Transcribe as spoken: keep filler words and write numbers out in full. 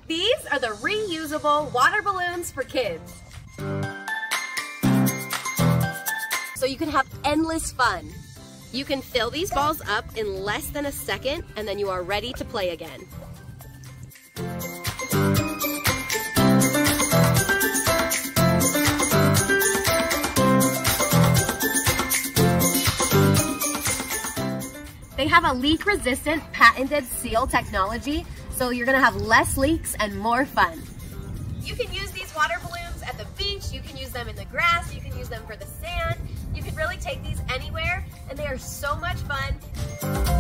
These are the reusable water balloons for kids. So you can have endless fun. You can fill these balls up in less than a second, and then you are ready to play again. They have a leak-resistant patented seal technology, so you're gonna have less leaks and more fun. You can use these water balloons at the beach, you can use them in the grass, you can use them for the sand. You can really take these anywhere, and they are so much fun.